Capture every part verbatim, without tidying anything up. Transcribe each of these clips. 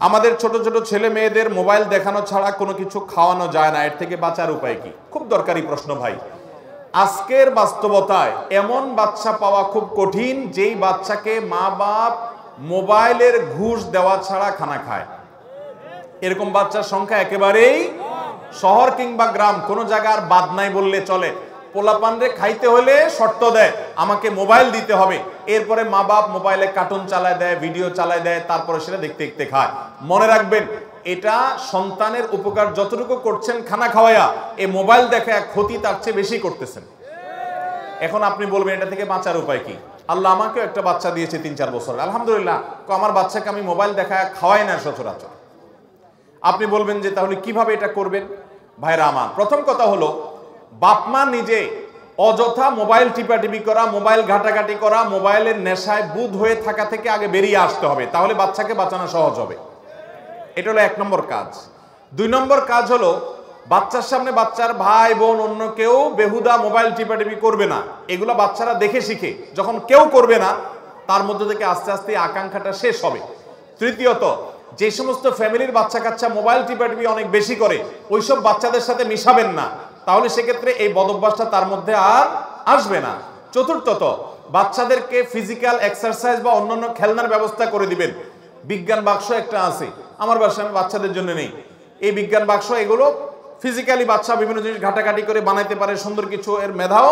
আমাদের ছোট ছোট ছেলে মেয়েদের মোবাইল দেখানো ছাড়া কোনো কিছু খাওয়ানো যায় না, এর থেকে বাঁচার উপায় কি? খুব দরকারি প্রশ্ন ভাই। আজকের বাস্তবতায় এমন বাচ্চা পাওয়া খুব কঠিন যেই বাচ্চাকে মা বাপ মোবাইলের ঘুষ দেওয়া ছাড়া খানা খায়। এরকম বাচ্চার সংখ্যা একেবারেই শহর কিংবা গ্রাম কোনো জায়গার বাদ নাই বললে চলে। পোলাপানরে খাইতে হলে শর্ত দেয়, আমাকে মোবাইল দিতে হবে। এরপরে মা বাপ মোবাইলে কার্টুন চালায় দেয়, ভিডিও চালায় দেয়, তারপরে সেটা দেখতে দেখতে খায়। মনে রাখবেন, এটা সন্তানের উপকার যতটুকু করছেন খানা খাওয়ায়া, এই মোবাইল দেখা ক্ষতি তার চেয়ে বেশি করতেছেন। এখন আপনি বলবেন এটা থেকে বাঁচার উপায় কি? আল্লাহ আমাকেও একটা বাচ্চা দিয়েছে তিন চার বছর, আলহামদুলিল্লাহ। আমার বাচ্চাকে আমি মোবাইল দেখায় খাওয়াই না সচরাচর। আপনি বলবেন যে তাহলে কিভাবে এটা করবেন? ভাইরা আমার, প্রথম কথা হলো বাপমা নিজে অযথা মোবাইল টিপাটিপি করা, মোবাইল ঘাটাঘাটি করা, মোবাইলের নেশায় বুঁদ হয়ে থাকা থেকে আগে বেরিয়ে আসতে হবে, তাহলে বাচ্চাকে বাঁচানো সহজ হবে। এটা হলো এক নম্বর কাজ। দুই নম্বর কাজ হলো বাচ্চার সামনে বাচ্চার ভাই বোন অন্য কেউ বেহুদা মোবাইল টিপাটিপি করবে না। এগুলো বাচ্চারা দেখে শিখে, যখন কেউ করবে না তার মধ্যে থেকে আস্তে আস্তে আকাঙ্ক্ষাটা শেষ হবে। তৃতীয়ত, যে সমস্ত ফ্যামিলির বাচ্চা কাচ্চা মোবাইল টিপাটিপি অনেক বেশি করে, ওইসব বাচ্চাদের সাথে মিশাবেন না, তাহলে সেক্ষেত্রে এই বদভ্যাসটা তার মধ্যে আর আসবে না। চতুর্থত, বাচ্চাদেরকে ফিজিক্যাল এক্সারসাইজ বা অন্যান্য খেলনার ব্যবস্থা করে দিবেন। বিজ্ঞান বাক্স একটা আছে আমার বাসায়, আমি বাচ্চাদের জন্য নেই। এই বিজ্ঞান বাক্স এগুলো ফিজিক্যালি বাচ্চা বিভিন্ন জিনিস ঘাটাঘাটি করে বানাইতে পারে, সুন্দর কিছু, এর মেধাও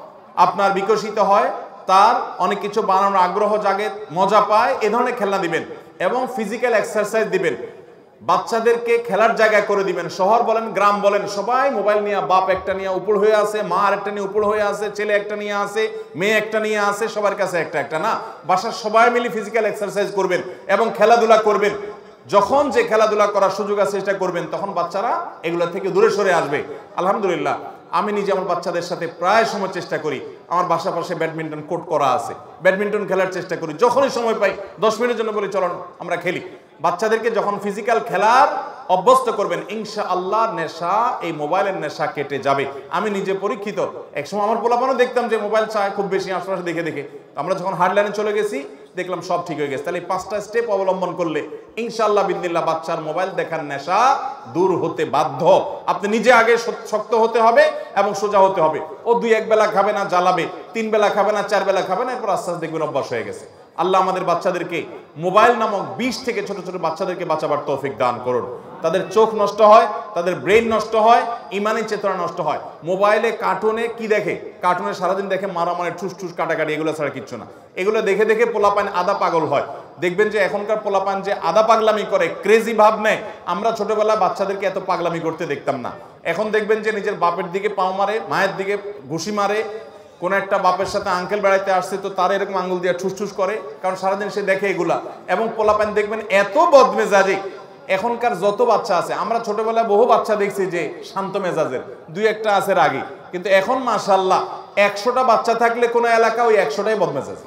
আপনার বিকশিত হয়, তার অনেক কিছু বানানোর আগ্রহ জাগে, মজা পায়। এ ধরনের খেলনা দিবেন এবং ফিজিক্যাল এক্সারসাইজ দিবেন। বাচ্চাদেরকে খেলার জায়গা করে দিবেন। শহর বলেন গ্রাম বলেন, সবাই মোবাইল নিয়ে, বাপ একটা নিয়ে উপর হয়ে আছে, মা আর একটা নিয়ে উপর হয়ে আছে, ছেলে একটা নিয়ে আছে, মেয়ে একটা নিয়ে আছে, সবার কাছে একটা একটা না। বাসার সবাই মিলে ফিজিক্যাল এক্সারসাইজ করবেন এবং খেলাধুলা করবেন। যখন যে খেলাধুলা করার সুযোগ আছে চেষ্টা করবেন, তখন বাচ্চারা এগুলো থেকে দূরে সরে আসবে। আলহামদুলিল্লাহ, আমি নিজে আমার বাচ্চাদের সাথে প্রায় সময় চেষ্টা করি, আমার বাসা পাশে ব্যাডমিন্টন কোর্ট করা আছে, ব্যাডমিন্টন খেলার চেষ্টা করি। যখনই সময় পাই দশ মিনিটের জন্য বলি চলো আমরা খেলি। বাচ্চাদেরকে যখন ফিজিক্যাল খেলার অভ্যস্ত করবেন, ইনশাআল্লাহ নেশা, এই মোবাইলের নেশা কেটে যাবে। আমি নিজে পরীক্ষিত। একসময় আমার পোলাপানও দেখতাম যে মোবাইল চায় খুব বেশি, আশপাশে দেখে দেখে। আমরা যখন হার্ড লাইনে চলে গেছি দেখলাম সব ঠিক হয়ে গেছে। তাহলে এই পাঁচটা স্টেপ অবলম্বন করলে ইনশাআল্লাহ বিদিনিল্লাহ বাচ্চার মোবাইল দেখার নেশা দূর হতে বাধ্য। আপনি নিজে আগে শক্ত হতে হবে এবং সোজা হতে হবে। ও দুই এক বেলা খাবে না জ্বালাবে, তিন বেলা খাবে না, চার বেলা খাবে না, এরপর আস্তে আস্তে দেখবেন অভ্যাস হয়ে গেছে। আল্লাহ আমাদের বাচ্চাদেরকে মোবাইল নামক বিষ থেকে ছোট ছোট বাচ্চাদেরকে বাঁচাবার তৌফিক দান করুন। তাদের চোখ নষ্ট হয়, তাদের ব্রেন নষ্ট হয়, ইমানি চেতনা নষ্ট হয়। মোবাইলে কার্টুনে কি দেখে? কার্টুনে সারাদিন দেখে মারামারি, ঠুস ঠুস কাটাকাটি, এগুলো ছাড়া কিচ্ছু না। এগুলো দেখে দেখে পোলাপান আদা পাগল হয়। দেখবেন যে এখনকার পোলাপান যে আদা পাগলামি করে, ক্রেজি ভাব নেয়। আমরা ছোটবেলায় বাচ্চাদেরকে এত পাগলামি করতে দেখতাম না। এখন দেখবেন যে নিজের বাপের দিকে পাও মারে, মায়ের দিকে ঘুষি মারে। কোন একটা বাপের সাথে আঙ্কেল বেড়াইতে আসছে তো তার এরকম আঙ্গুল দিয়ে ঠুস ঠুস করে, কারণ সারাদিন সে দেখে এগুলা। এবং পোলাপান দেখবেন এত বদমেজাজি। এখনকার যত বাচ্চা আছে, আমরা ছোটবেলায় বহু বাচ্চা দেখছি যে শান্ত মেজাজের, দুই একটা আছে রাগী, কিন্তু এখন মাশাআল্লাহ একশোটা বাচ্চা থাকলে কোনো এলাকা ওই একশোটাই বদমেজাজি।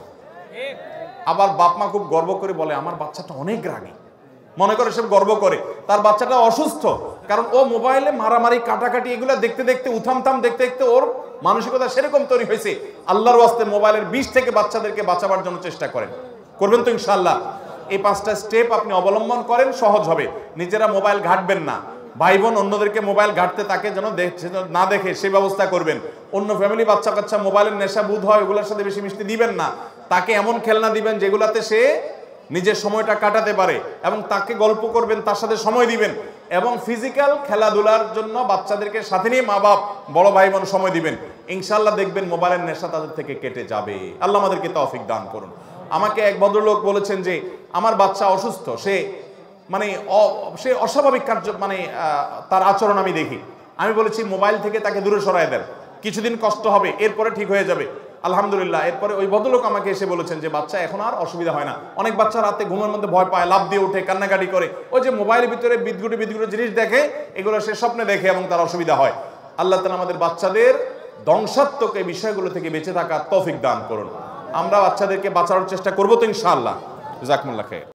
আবার বাপ মা খুব গর্ব করে বলে আমার বাচ্চাটা অনেক রাগী, মনে করে সব গর্ব করে। তার বাচ্চাটা অসুস্থ, কারণ ও মোবাইলে মারামারি কাটাকাটি এগুলো দেখতে দেখতে, উথামথাম দেখতে দেখতে ওর মানসিকতা সেরকম তৈরি হয়েছে। আল্লাহর ওয়াস্তে মোবাইলের বিষ থেকে বাচ্চাদেরকে বাঁচাবার জন্য চেষ্টা করেন, করবেন তো ইনশাআল্লাহ। এই পাঁচটা স্টেপ আপনি অবলম্বন করেন, সহজ হবে। নিজেরা মোবাইল ঘাটবেন না, ভাই বোন অন্যদেরকে মোবাইল ঘাটতে তাকে যেন না দেখে সেই ব্যবস্থা করবেন। অন্য ফ্যামিলি বাচ্চা কাচ্চা মোবাইলের নেশা বুধ হয়, ওগুলোর সাথে বেশি মিশতে দিবেন না। তাকে এমন খেলনা দিবেন যেগুলাতে সে নিজের সময়টা কাটাতে পারে, এবং তাকে গল্প করবেন, তার সাথে সময় দিবেন। এবং ফিজিক্যাল খেলাধুলার জন্য বাচ্চাদেরকে সাথে নিয়ে মা বাপ, বড় ভাই বোন সময় দিবেন। ইনশাআল্লাহ দেখবেন মোবাইলের নেশা তাদের থেকে কেটে যাবে। আল্লাহ আমাদেরকে তৌফিক দান করুন। আমাকে এক ভদ্রলোক বলেছেন যে আমার বাচ্চা অসুস্থ, সে মানে সে অস্বাভাবিক কার্য, মানে তার আচরণ আমি দেখি। আমি বলেছি মোবাইল থেকে তাকে দূরে সরায় দেন, কিছুদিন কষ্ট হবে, এরপরে ঠিক হয়ে যাবে। আলহামদুলিল্লাহ, এরপরে ওই ভদ্রলোক আমাকে এসে বলেছেন যে বাচ্চা এখন আর অসুবিধা হয় না। অনেক বাচ্চা রাতে ঘুমের মধ্যে ভয় পায়, লাফ দিয়ে উঠে, কান্নাকাটি করে। ওই যে মোবাইলের ভিতরে বিদগুটি বিদগুটি জিনিস দেখে, এগুলো সে স্বপ্নে দেখে এবং তার অসুবিধা হয়। আল্লাহ তাআলা আমাদের বাচ্চাদের ধ্বংসাত্মক এই বিষয়গুলো থেকে বেঁচে থাকার তৌফিক দান করুন। আমরা বাচ্চাদেরকে বাঁচানোর চেষ্টা করবো তো ইনশাআল্লাহ। জাযাকুমুল্লাহ খাইর।